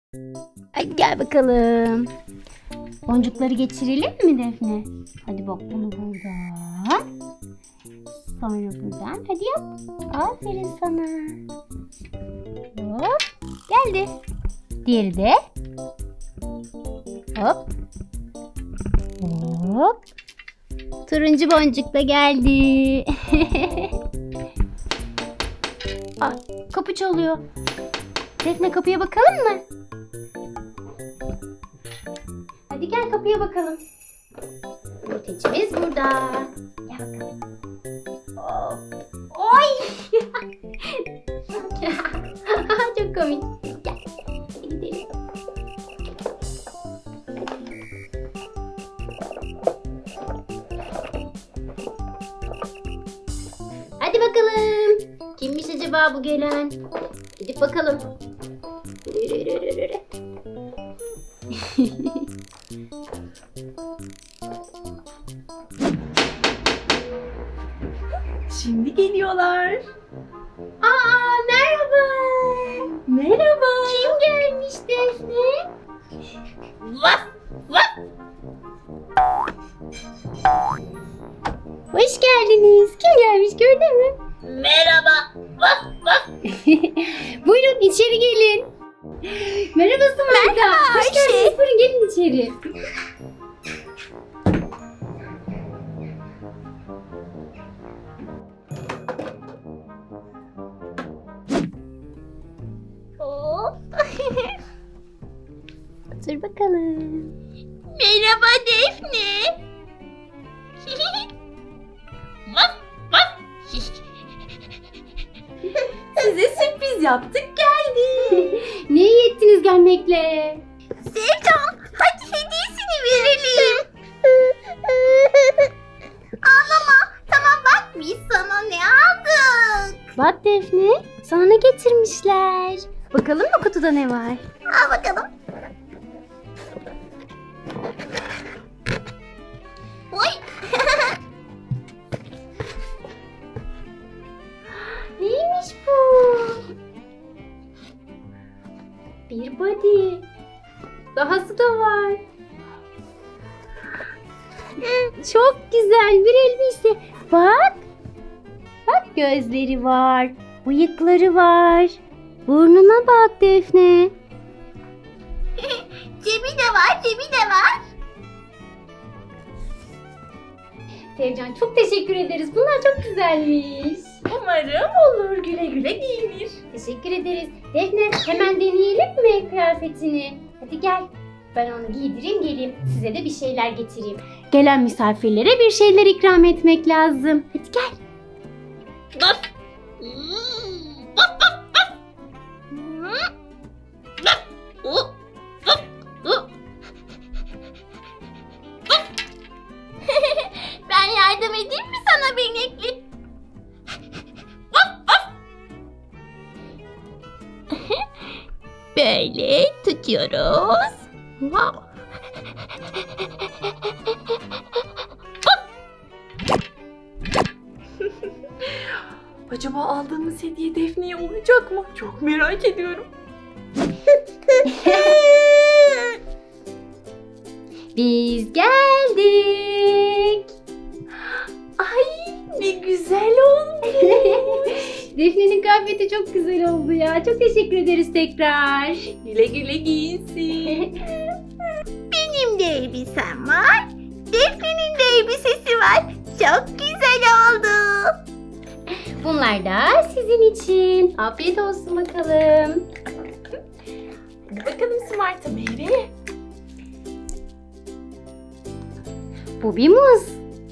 Hadi gel bakalım. Boncukları geçirelim mi Defne? Hadi bak bunu buradan. Sonra buradan. Hadi yap. Aferin sana. Hop. Geldi. Diğeri de. Hop. Hop. Turuncu boncuk da geldi. Ah, kapı çalıyor. Defne kapıya bakalım mı? Hadi gel kapıya bakalım. Yumurtacımız burada. Gel bakalım. Oh. Oy! Çok komik. Gel. Gidelim. Hadi bakalım. Kimmiş acaba bu gelen? Gidip bakalım. Şimdi geliyorlar. Aa, merhaba. Merhaba. Kim gelmiş Defne? Vaf vaf. Hoş geldiniz. Kim gelmiş gördün mü? Merhaba. Vaf vaf. Buyurun içeri gelin. Merhaba Sımayda. Merhaba Hoş Ayşe. geldiniz. Buyurun gelin içeri. Otur bakalım. Merhaba Defne. Vaf vaf. Size sürpriz yaptık geldik. Ne iyi ettiniz gelmekle. Sevcan, hadi hediyesini verelim. Ağlama. Tamam bak biz sana ne aldık. Bak Defne, sana ne getirmişler? Bakalım mı kutuda ne var? Al bakalım. Oy. Neymiş bu? Bir body. Dahası da var. Çok güzel bir elbise. Bak. Bak gözleri var. Bıyıkları var. Burnuna bak Defne. Cebi de var, cebi de var. Sevcan çok teşekkür ederiz. Bunlar çok güzelmiş. Umarım olur, güle güle giyinir. Teşekkür ederiz. Defne hemen deneyelim mi kıyafetini? Hadi gel. Ben onu giydireyim geleyim. Size de bir şeyler getireyim. Gelen misafirlere bir şeyler ikram etmek lazım. Hadi gel. Vaf. Vaf vaf vaf. Vaf. Vaf. Vaf. Vaf. Ben yardım edeyim mi sana benekli? Vaf vaf. Böyle tutuyoruz. Wow. Acaba aldığımız hediye Defne'ye olacak mı? Çok merak ediyorum. Biz geldik. Ay ne güzel olmuş. Defne'nin kıyafeti çok güzel oldu ya. Çok teşekkür ederiz tekrar. Güle güle giyinsin. Benim de elbisem var. Defne'nin de elbisesi var. Çok güzel oldu. Bunlar da sizin için. Afiyet olsun bakalım. Hadi bakalım Smart'a Mary. Bu bir muz.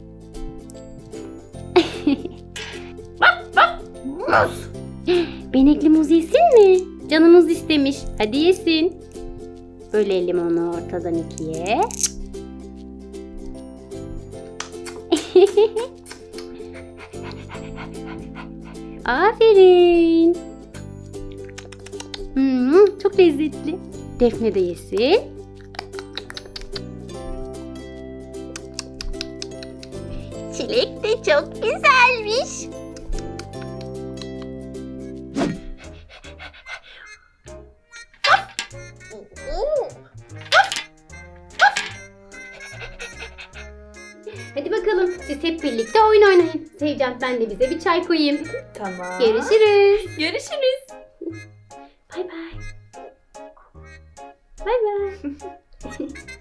Muz. Benekli muz yesin mi? Canımız istemiş. Hadi yesin. Bölelim onu ortadan ikiye. Aferin. Çok lezzetli. Defne de yesin. Çilek de çok güzelmiş. Hadi bakalım siz hep birlikte oyun oynayın. Sevcan ben de bize bir çay koyayım. Tamam. Görüşürüz. Görüşürüz. Bay bay. Bay bay.